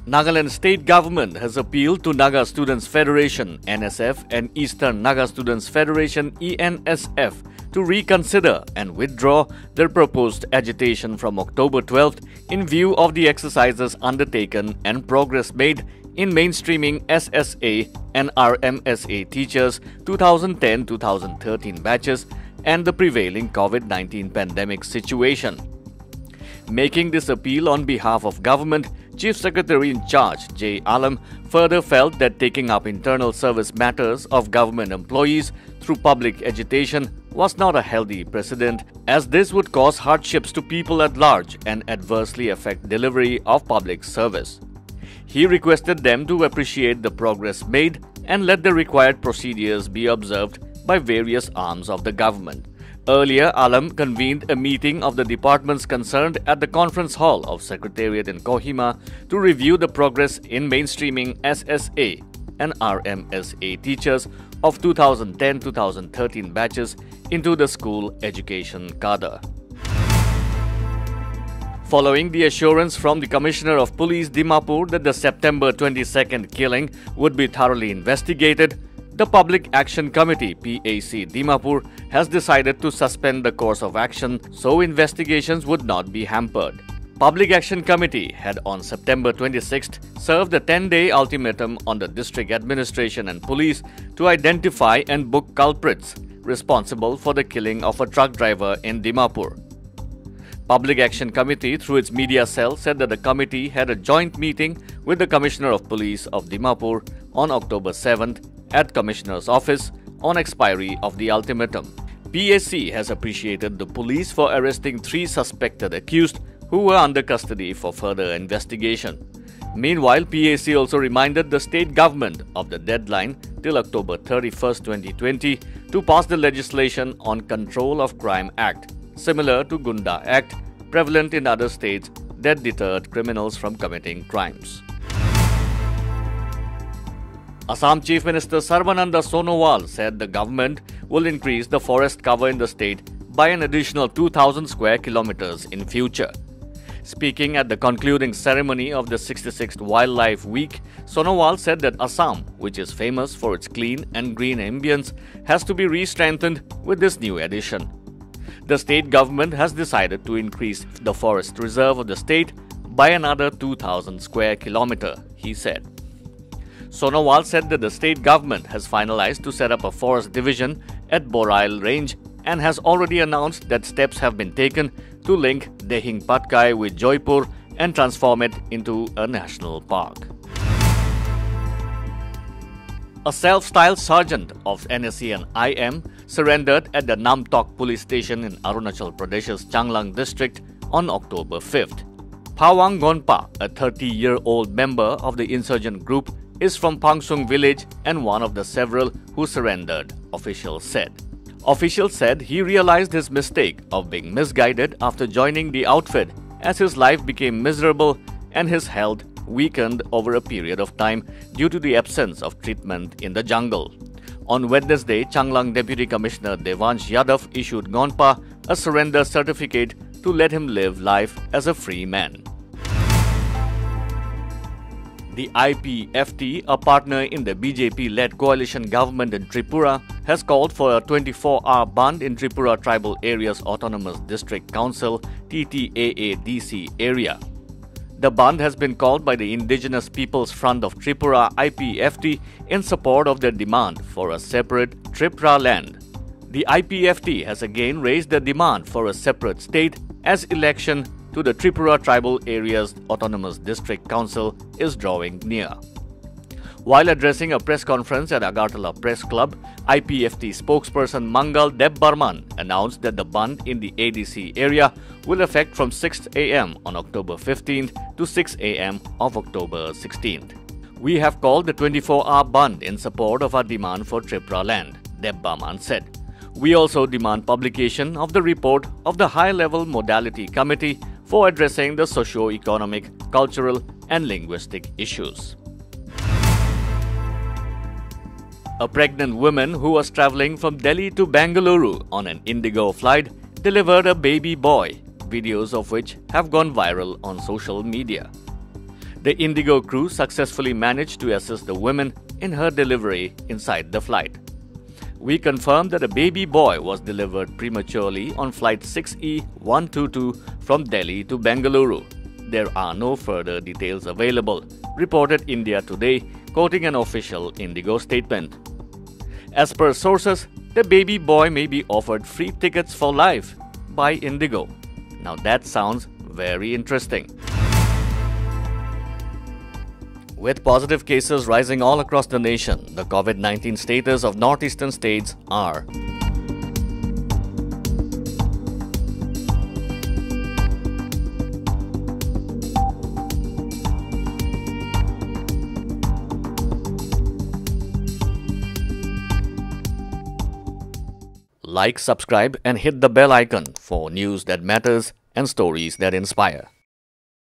Nagaland State Government has appealed to Naga Students Federation (NSF) and Eastern Naga Students Federation (ENSF) to reconsider and withdraw their proposed agitation from October 12th in view of the exercises undertaken and progress made in mainstreaming SSA and RMSA teachers 2010-2013 batches and the prevailing COVID-19 pandemic situation. Making this appeal on behalf of government, Chief Secretary in charge J. Alam further felt that taking up internal service matters of government employees through public agitation was not a healthy precedent, as this would cause hardships to people at large and adversely affect delivery of public service. He requested them to appreciate the progress made and let the required procedures be observed by various arms of the government. Earlier, Alam convened a meeting of the departments concerned at the conference hall of Secretariat in Kohima to review the progress in mainstreaming SSA and RMSA teachers of 2010-2013 batches into the school education cadre. Following the assurance from the Commissioner of Police Dimapur that the September 22nd killing would be thoroughly investigated, the Public Action Committee (PAC) Dimapur has decided to suspend the course of action so investigations would not be hampered. Public Action Committee had on September 26th served a 10-day ultimatum on the district administration and police to identify and book culprits responsible for the killing of a truck driver in Dimapur. Public Action Committee, through its media cell, said that the committee had a joint meeting with the Commissioner of Police of Dimapur on October 7th at Commissioner's office on expiry of the ultimatum. PAC has appreciated the police for arresting 3 suspected accused who were under custody for further investigation. Meanwhile, PAC also reminded the state government of the deadline till October 31, 2020 to pass the legislation on Control of Crime Act, similar to Gunda Act, prevalent in other states that deterred criminals from committing crimes. Assam Chief Minister Sarbananda Sonowal said the government will increase the forest cover in the state by an additional 2,000 square kilometers in future. Speaking at the concluding ceremony of the 66th Wildlife Week, Sonowal said that Assam, which is famous for its clean and green ambience, has to be re-strengthened with this new addition. The state government has decided to increase the forest reserve of the state by another 2,000 square kilometer, he said. Sonowal said that the state government has finalized to set up a forest division at Borail Range and has already announced that steps have been taken to link Dehing Patkai with Jaipur and transform it into a national park. A self-styled sergeant of NSC and IM surrendered at the Namtok police station in Arunachal Pradesh's Changlang district on October 5th. Phawang Gonpa, a 30-year-old member of the insurgent group, is from Pangsung village and one of the several who surrendered, officials said. Officials said he realized his mistake of being misguided after joining the outfit as his life became miserable and his health weakened over a period of time due to the absence of treatment in the jungle. On Wednesday, Changlang Deputy Commissioner Devansh Yadav issued Gonpa a surrender certificate to let him live life as a free man. The IPFT, a partner in the BJP-led coalition government in Tripura, has called for a 24-hour band in Tripura Tribal Areas Autonomous District Council (TTAADC) area. The band has been called by the Indigenous Peoples Front of Tripura (IPFT) in support of their demand for a separate Tripura land. The IPFT has again raised the demand for a separate state as election to the Tripura Tribal Areas Autonomous District Council is drawing near. While addressing a press conference at Agartala Press Club, IPFT spokesperson Mangal Debbarman announced that the band in the ADC area will affect from 6 a.m. on October 15th to 6 a.m. of October 16th. We have called the 24-hour band in support of our demand for Tripura land, Debbarman said. We also demand publication of the report of the High-Level Modality Committee for addressing the socio-economic, cultural and linguistic issues. A pregnant woman who was traveling from Delhi to Bengaluru on an Indigo flight delivered a baby boy, videos of which have gone viral on social media. The Indigo crew successfully managed to assist the woman in her delivery inside the flight. We confirmed that a baby boy was delivered prematurely on flight 6E122 from Delhi to Bengaluru. There are no further details available, reported India Today, quoting an official Indigo statement. As per sources, the baby boy may be offered free tickets for life by Indigo. Now that sounds very interesting. With positive cases rising all across the nation, the COVID-19 status of northeastern states are: like, subscribe and hit the bell icon for news that matters and stories that inspire.